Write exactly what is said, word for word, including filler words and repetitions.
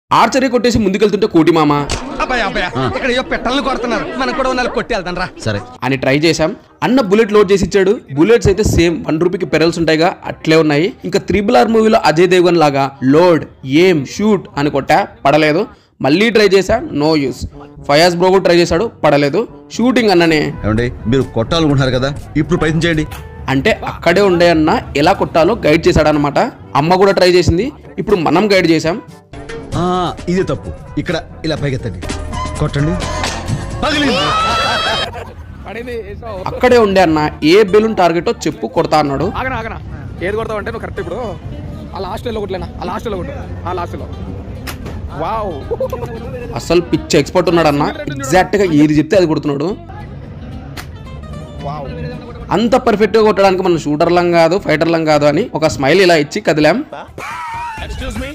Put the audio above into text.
Archery కొట్టేసి ముందుకెళ్తుంటే కోటి మామ సరే అని ట్రై చేశాం. అన్న బుల్లెట్ లోడ్ చేసి ఇచ్చాడు. బుల్లెట్స్ అయితే సేమ్ వన్ రూపీకి పెరల్స్ ఉంటాయిగా అట్లే ఉన్నాయి. ఇంకా త్రిబుల్ ఆర్ మూవీలో అజయ్ దేవగన్ లాగా లోడ్ ఏం షూట్ అని కొట్టా, పడలేదు. మళ్ళీ ట్రై చేశా, నో యూస్. ఫయాజ్ బ్రో కూడా ట్రై చేశాడు, పడలేదు. షూటింగ్ అన్ననే మీరు కొట్టాలనుకుంటున్నారు కదా, ఇప్పుడు ప్రయత్నం చేయండి అంటే అక్కడే ఉండే అన్న ఎలా కొట్టాలో గైడ్ చేశాడు అనమాట. అమ్మ కూడా ట్రై చేసింది, ఇప్పుడు మనం గైడ్ చేశాం. ఇదే తప్పు. ఇక్కడ ఇలా పైకెత్తండి, కొట్టండి. అక్కడే ఉండే అన్న ఏ బెలూన్ టార్గెట్ చెప్పు, కొడతా అన్నాడు. ఏది కొడతావు అంటే నువ్వు కరెక్ట్. ఇప్పుడు ఆ లాస్ట్ లో కొట్టలేనా, ఆ లాస్ట్ లో కొట్టు, ఆ లాస్ట్ లో. వావ్, అసలు పిచ్ ఎక్స్పర్ట్ ఉన్నాడు అన్న. ఎగ్జాక్ట్ గా ఏది చెప్తే అది కొడుతున్నాడు. అంత పర్ఫెక్ట్ గా కొట్టడానికి మనం షూటర్లం కాదు, ఫైటర్లం కాదు అని ఒక స్మైల్ ఇలా ఇచ్చి కదిలాం.